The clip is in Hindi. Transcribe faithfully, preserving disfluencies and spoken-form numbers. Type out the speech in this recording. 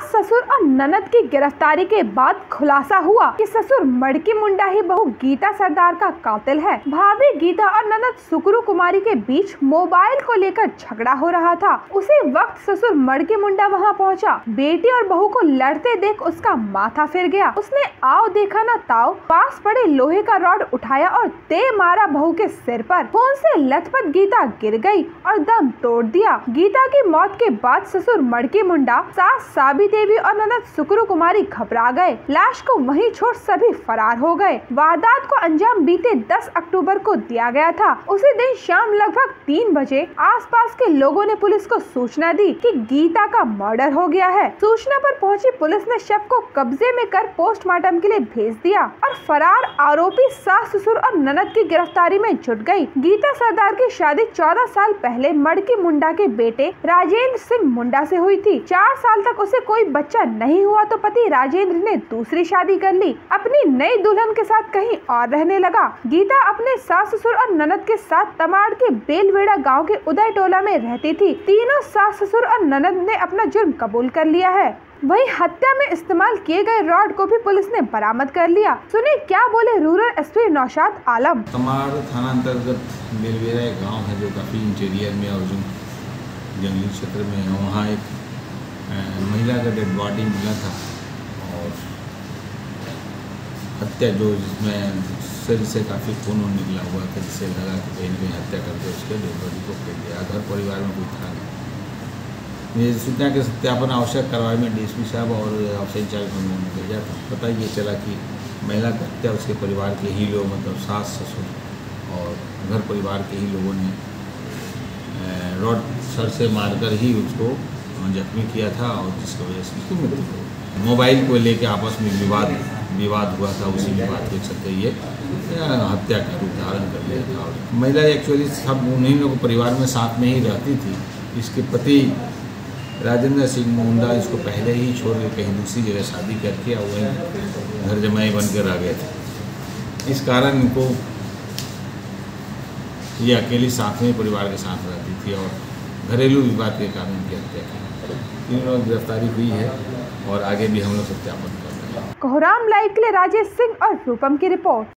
ससुर और ननद की गिरफ्तारी के बाद खुलासा हुआ कि ससुर मड़की मुंडा ही बहू गीता सरदार का कातिल है। भाभी गीता और ननद सुकरू कुमारी के बीच मोबाइल को लेकर झगड़ा हो रहा था। उसी वक्त ससुर मड़की मुंडा वहां पहुंचा। बेटी और बहू को लड़ते देख उसका माथा फिर गया। उसने आओ देखा न ताओ, पास पड़े लोहे का रॉड उठाया और दे मारा बहू के सिर पर। खून से लथपथ गीता गिर गई और दम तोड़ दिया। गीता की मौत के बाद ससुर मड़की मुंडा, सास साबी देवी और ननद सुकरू कुमारी घबरा गए। लाश को वहीं छोड़ सभी फरार हो गए। वारदात को अंजाम बीते दस अक्टूबर को दिया गया था। उसी दिन शाम लगभग तीन बजे आसपास के लोगों ने पुलिस को सूचना दी कि गीता का मर्डर हो गया है। सूचना पर पहुंची पुलिस ने शव को कब्जे में कर पोस्टमार्टम के लिए भेज दिया और फरार आरोपी सास ससुर और ननद की गिरफ्तारी में जुट गई। गीता सरदार की शादी चौदह साल पहले मड़की मुंडा के बेटे राजेंद्र सिंह मुंडा से हुई थी। चार साल तक उसे कोई बच्चा नहीं हुआ तो पति राजेंद्र ने दूसरी शादी कर ली। अपनी नई दुल्हन के साथ कहीं और रहने लगा। गीता अपने सास ससुर और ननद के साथ तमाड़ के बेलवेड़ा गांव के उदय टोला में रहती थी। तीनों सास ससुर और ननद ने अपना जुर्म कबूल कर लिया है। वहीं हत्या में इस्तेमाल किए गए रॉड को भी पुलिस ने बरामद कर लिया। सुनिए क्या बोले रूरल एसपी नौशाद आलम। तमाड़ थाना अंतर्गत बेलवेड़ा एक गाँव है जो काफी इंटीरियर में और जो जंगली क्षेत्र में है। वहाँ एक महिला का डेड बॉडी मिला था और हत्या जो जिसमें सिर से काफ़ी खून निकला हुआ था, जिससे लगा कि कहीं न कहीं हत्या करके उसके डेड बॉडी को फेंक दिया। घर परिवार में कोई था नहीं। ये सूचना के सत्यापन आवश्यक कार्रवाई में डीएसपी साहब और अफसर इंचार्ज ने भेजा था। पता ये चला कि महिला की हत्या उसके परिवार के ही लोग, मतलब सास ससुर और घर परिवार के ही लोगों ने रॉड सर से मारकर ही उसको जख्मी किया था और जिसकी वजह से उसकी मृत्यु हो गई। मोबाइल को लेकर आपस में विवाद विवाद हुआ था। उसी विवाद के चलते ये हत्या का रूप धारण कर लिया था। और महिला एक्चुअली सब उन्हीं लोग परिवार में साथ में ही रहती थी। इसके पति राजेंद्र सिंह मुंडा इसको पहले ही छोड़ के कहीं दूसरी जगह शादी करके और वहीं घर जमाई बन कर आ गए थे। इस कारण इनको ये अकेली साथ में परिवार के साथ रहती थी और घरेलू विवाद के कारण की हत्या की। इन लोगों की गिरफ्तारी हुई है और आगे भी हम लोग सत्यापन कर रहे हैं। कोहराम लाइव के लिए राजेश सिंह और रूपम की रिपोर्ट।